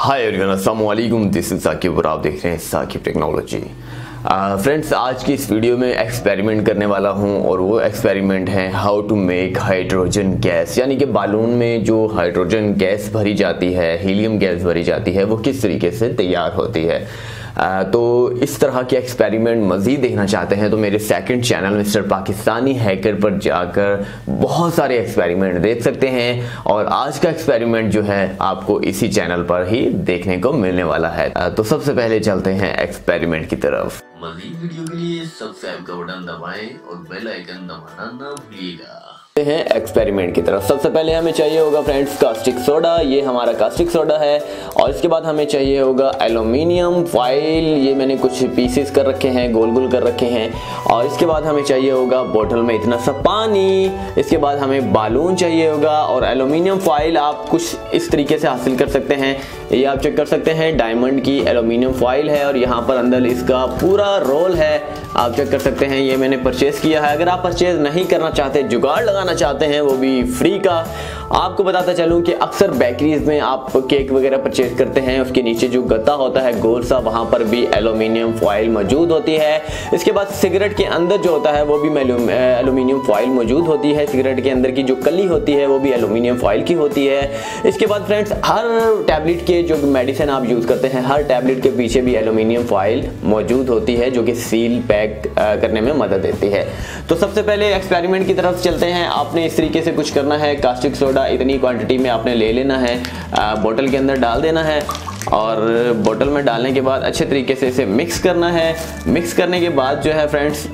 Hi everyone, अस्सलाम वालेकुम। This is Saqib और आप देख रहे हैं साकिब टेक्नोलॉजी। फ्रेंड्स, आज की इस वीडियो में एक्सपेरिमेंट करने वाला हूं और वो एक्सपेरिमेंट है how to make hydrogen gas, यानी कि बालून में जो हाइड्रोजन गैस भरी जाती है, हीलियम गैस भरी जाती है, वो किस तरीके से तैयार होती है। तो इस तरह के एक्सपेरिमेंट मज़ीद देखना चाहते हैं तो मेरे second channel mister Pakistani hacker पर जाकर बहुत सारे एक्सपेरिमेंट देख सकते हैं और आज का एक्सपेरिमेंट जो है आपको इसी चैनल पर ही देखने को मिलने वाला है। तो सबसे पहले चलते हैं एक्सपेरिमेंट की तरफ। मज़ीद वीडियो के लिए सब्सक्राइब का बटन दबाएं और बेल आइकन दबाना ना भूलिएगा। हैं एक्सपेरिमेंट की तरफ। सबसे पहले हमें चाहिए होगा फ्रेंड्स कास्टिक सोडा, ये हमारा कास्टिक सोडा है। और इसके बाद हमें चाहिए होगा एल्युमिनियम फॉइल, ये मैंने कुछ पीसेस कर रखे हैं, गोल गोल कर रखे हैं। और इसके बाद हमें चाहिए होगा बोतल में इतना सा पानी। इसके बाद हमें बालून चाहिए होगा और एल्युमिनियम फॉइल आप कुछ इस तरीके से हासिल कर सकते हैं। ये आप चेक कर सकते हैं, डायमंड की एल्युमिनियम फॉइल है और यहाँ पर अंदर इसका पूरा रोल है, आप चेक कर सकते हैं। ये मैंने परचेज किया है। अगर आप परचेज नहीं करना चाहते, जुगाड़ लगाना चाहते हैं, वो भी फ्री का, आपको बताता चलूं कि अक्सर बेकरीज में आप केक वगैरह परचेज करते हैं, उसके नीचे जो गत्ता होता है गोल सा, वहां पर भी एल्युमिनियम फॉइल मौजूद होती है। इसके बाद सिगरेट के अंदर जो होता है वो भी एल्युमिनियम फॉइल मौजूद होती है। सिगरेट के अंदर की जो कली होती है वो भी एल्युमिनियम फॉइल की होती है। इसके बाद फ्रेंड्स, हर टैबलेट के जो मेडिसिन आप यूज करते हैं, हर टैबलेट के पीछे भी एल्युमिनियम फॉइल मौजूद होती है जो कि सील पैक करने में मदद देती है। तो सबसे पहले एक्सपेरिमेंट की तरफ चलते हैं। आपने इस तरीके से कुछ करना है, कास्टिक सोडा इतनी क्वांटिटी में आपने ले लेना है, बोतल के अंदर डाल देना है और बोतल में डालने के बाद अच्छे तरीके से इसे मिक्स करना है। मिक्स करने के बाद जो है फ्रेंड्स,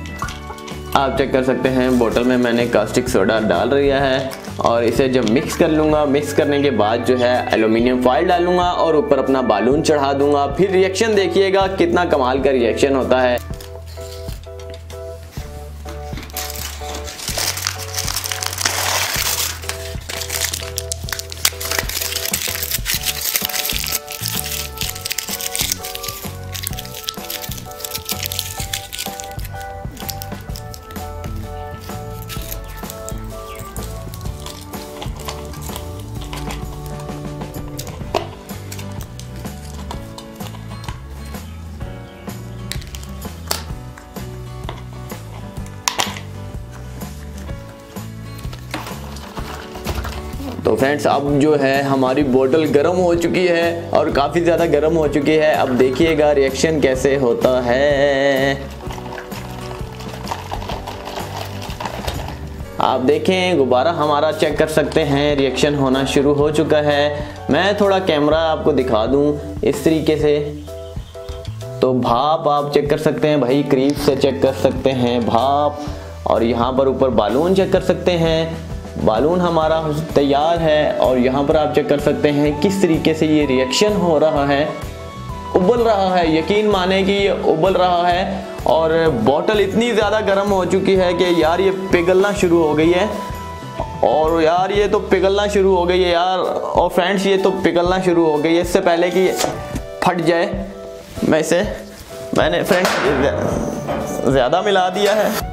आप चेक कर सकते हैं बोतल में मैंने कास्टिक सोडा डाल दिया है और इसे जब मिक्स कर लूँगा, मिक्स करने के बाद जो है एल्युमिनियम फॉइल डालूंगा और ऊपर अपना बालून चढ़ा दूंगा। फिर रिएक्शन देखिएगा कितना कमाल का रिएक्शन होता है। तो फ्रेंड्स, अब जो है हमारी बोतल गर्म हो चुकी है और काफ़ी ज़्यादा गर्म हो चुकी है। अब देखिएगा रिएक्शन कैसे होता है। आप देखें, गुब्बारा हमारा चेक कर सकते हैं, रिएक्शन होना शुरू हो चुका है। मैं थोड़ा कैमरा आपको दिखा दूं इस तरीके से। तो भाप आप चेक कर सकते हैं भाई, करीब से चेक कर सकते हैं भाप। और यहाँ पर ऊपर बालून चेक कर सकते हैं, बालून हमारा तैयार है। और यहाँ पर आप चेक कर सकते हैं किस तरीके से ये रिएक्शन हो रहा है, उबल रहा है। यकीन माने कि ये उबल रहा है और बोतल इतनी ज़्यादा गर्म हो चुकी है कि यार ये पिघलना शुरू हो गई है। और यार ये तो पिघलना शुरू हो गई है यार। और फ्रेंड्स, ये तो पिघलना शुरू हो गई है। इससे पहले कि फट जाए, मैंने फ्रेंड्स ज़्यादा मिला दिया है।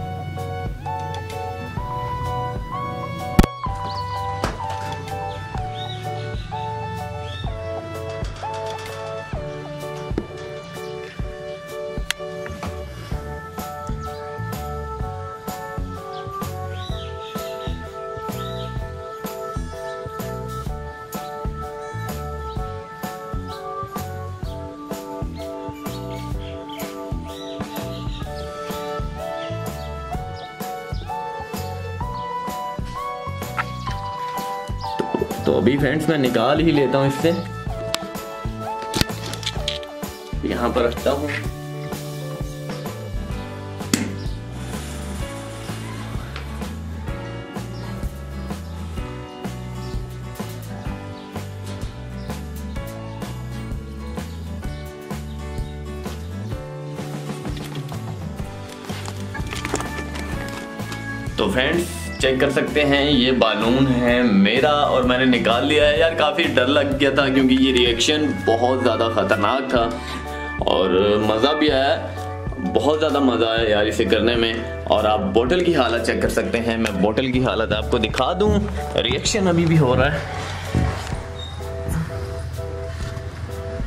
तो अभी फ्रेंड्स मैं निकाल ही लेता हूँ इससे, यहाँ पर रखता हूँ। तो फ्रेंड्स, चेक कर सकते हैं, ये बालून है मेरा और मैंने निकाल लिया है। यार काफ़ी डर लग गया था क्योंकि ये रिएक्शन बहुत ज़्यादा ख़तरनाक था और मज़ा भी आया। बहुत ज़्यादा मज़ा आया यार इसे करने में। और आप बोतल की हालत चेक कर सकते हैं, मैं बोतल की हालत आपको दिखा दूं। रिएक्शन अभी भी हो रहा है।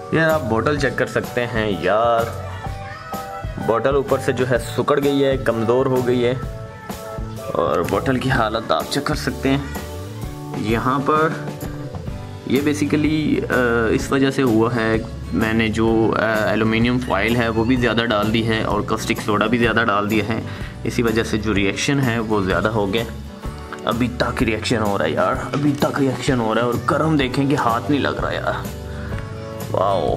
यार आप बोतल चेक कर सकते हैं यार, बोतल ऊपर से जो है सुकड़ गई है, कमज़ोर हो गई है। और बोतल की हालत आप चेक कर सकते हैं यहाँ पर। ये बेसिकली इस वजह से हुआ है, मैंने जो एलुमिनियम फॉइल है वो भी ज़्यादा डाल दी है और कास्टिक सोडा भी ज़्यादा डाल दिया है। इसी वजह से जो रिएक्शन है वो ज़्यादा हो गया। अभी तक रिएक्शन हो रहा है यार, अभी तक रिएक्शन हो रहा है। और गर्म देखें कि हाथ नहीं लग रहा यार। वाओ,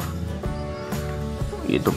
ये तो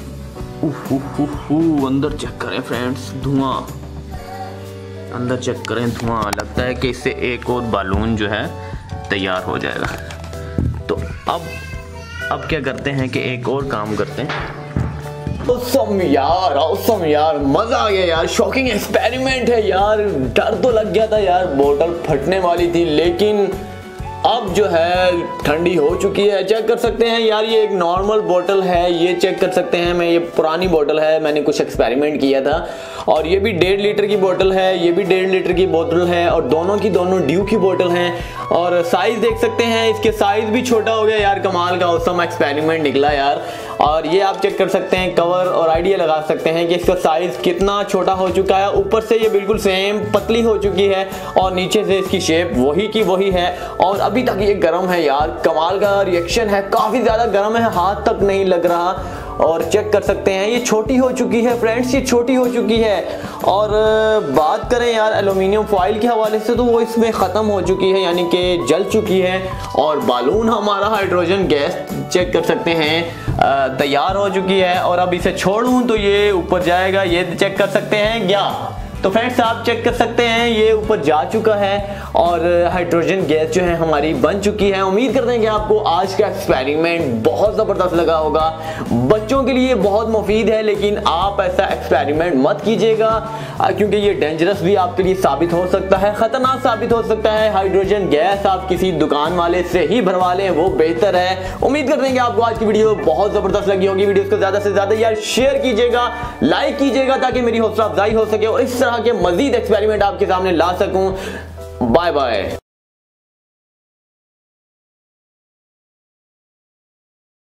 अंदर चेक करें फ्रेंड्स, धुआं अंदर चेक करें, धुआं। लगता है कि इससे एक और बालून जो है तैयार हो जाएगा। तो अब क्या करते हैं कि एक और काम करते हैं। औसम यार, मजा आ गया यार, शॉकिंग एक्सपेरिमेंट है यार। डर तो लग गया था यार, बोतल फटने वाली थी, लेकिन अब जो है ठंडी हो चुकी है। चेक कर सकते हैं यार, ये एक नॉर्मल बोतल है, ये चेक कर सकते हैं। ये पुरानी बोतल है, मैंने कुछ एक्सपेरिमेंट किया था। और ये भी 1.5 लीटर की बोतल है, ये भी 1.5 लीटर की बोतल है, और दोनों की दोनों ड्यू की बोतल हैं। और साइज देख सकते हैं, इसके साइज भी छोटा हो गया यार। कमाल का औसम एक्सपेरिमेंट निकला यार। और ये आप चेक कर सकते हैं, कवर और आइडिया लगा सकते हैं कि इसका साइज कितना छोटा हो चुका है। ऊपर से ये बिल्कुल सेम पतली हो चुकी है और नीचे से इसकी शेप वही की वही है। और अभी तक ये गर्म है यार, कमाल का रिएक्शन है, काफी ज्यादा गर्म है, हाथ तक नहीं लग रहा। और चेक कर सकते हैं ये छोटी हो चुकी है फ्रेंड्स, ये छोटी हो चुकी है। और बात करें यार एल्यूमिनियम फॉइल के हवाले से, तो वो इसमें ख़त्म हो चुकी है, यानी कि जल चुकी है। और बालून हमारा हाइड्रोजन गैस चेक कर सकते हैं तैयार हो चुकी है। और अब इसे छोड़ूं तो ये ऊपर जाएगा, ये चेक कर सकते हैं क्या। तो फ्रेंड्स आप चेक कर सकते हैं ये ऊपर जा चुका है और हाइड्रोजन गैस जो है हमारी बन चुकी है। उम्मीद करते हैं कि आपको आज का एक्सपेरिमेंट बहुत ज़बरदस्त लगा होगा। बच्चों के लिए बहुत मुफीद है, लेकिन आप ऐसा एक्सपेरिमेंट मत कीजिएगा क्योंकि ये डेंजरस भी आपके लिए साबित हो सकता है, ख़तरनाक साबित हो सकता है। हाइड्रोजन गैस आप किसी दुकान वाले से ही भरवा लें, वो बेहतर है। उम्मीद करते हैं कि आपको आज की वीडियो बहुत ज़बरदस्त लगी होगी। वीडियो को ज़्यादा से ज़्यादा यार शेयर कीजिएगा, लाइक कीजिएगा, ताकि मेरी हौसला अफजाई हो सके और इस तरह के मजीद एक्सपेरिमेंट आपके सामने ला सकूं। Bye bye.